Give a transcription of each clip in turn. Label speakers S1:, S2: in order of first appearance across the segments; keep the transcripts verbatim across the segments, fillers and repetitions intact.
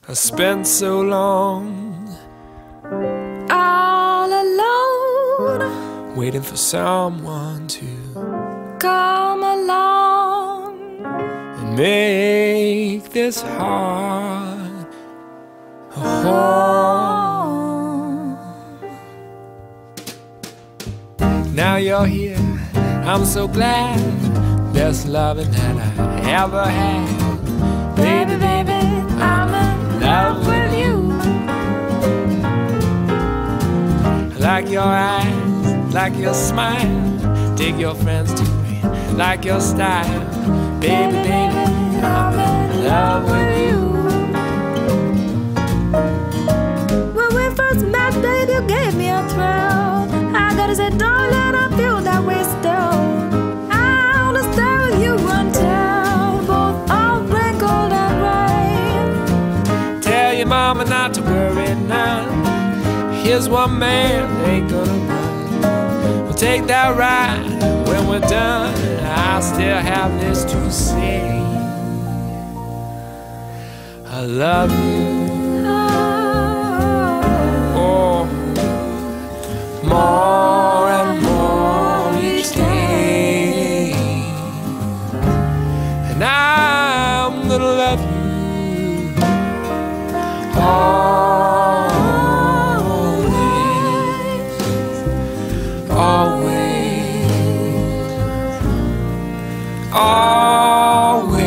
S1: I spent so long
S2: all alone,
S1: waiting for someone to
S2: come along
S1: and make this heart a home. Now you're here, I'm so glad. Best loving that I ever had.
S2: Baby, baby, I'm in love with you.
S1: Like your eyes, like your smile, take your friends to me, like your style. Baby, baby, I'm in love with you.
S2: When we first met, baby, you gave me a thrill. I gotta say, darling, I feel that way still. I wanna stay with you until both are wrinkled and gray.
S1: Tell your mama not to worry none. Here's one man ain't gonna run. We'll take that ride. When we're done, I still have this to say. I love you. Oh, more and more each day. And I'm gonna love you. Oh, always.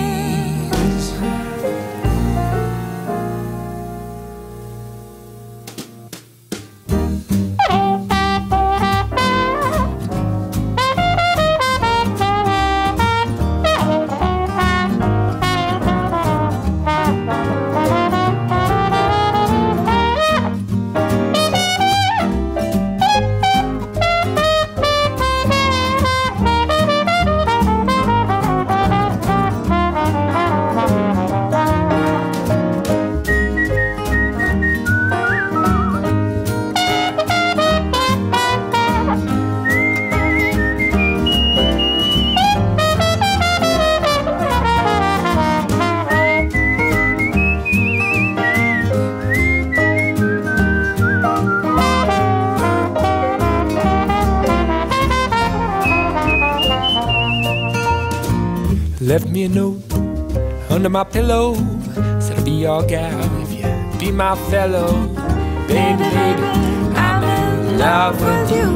S1: Left me a note under my pillow. Said I'll be your gal if you be my fellow. Baby, baby, I'm in love with you.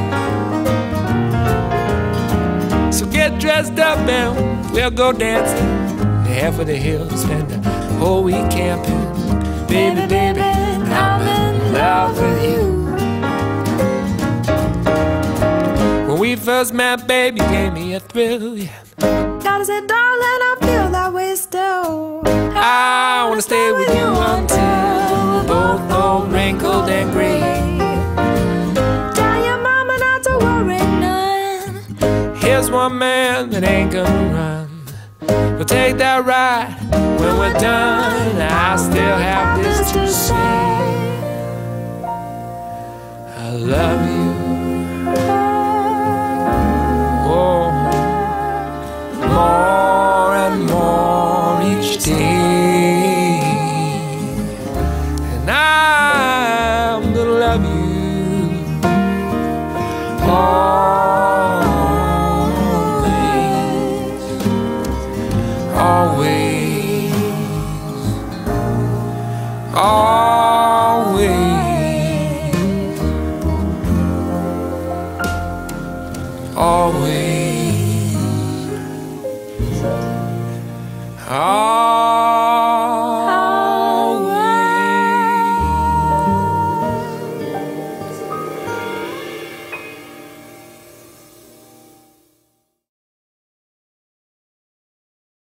S1: So get dressed up and we'll go dancing. Half of the hills, spend the whole week camping. Baby, baby, I'm in love with you. When we first met, baby, you gave me a thrill, yeah.
S2: Gotta say, darling, I feel that way still.
S1: I wanna stay with you until both are wrinkled and gray.
S2: Tell your mama not to worry none.
S1: Here's one man that ain't gonna run. We'll take that ride. When we're done, I still have this to say. I love you. Oh, more and more each day. And I'm gonna love you always, always, always, always. Always. Oh.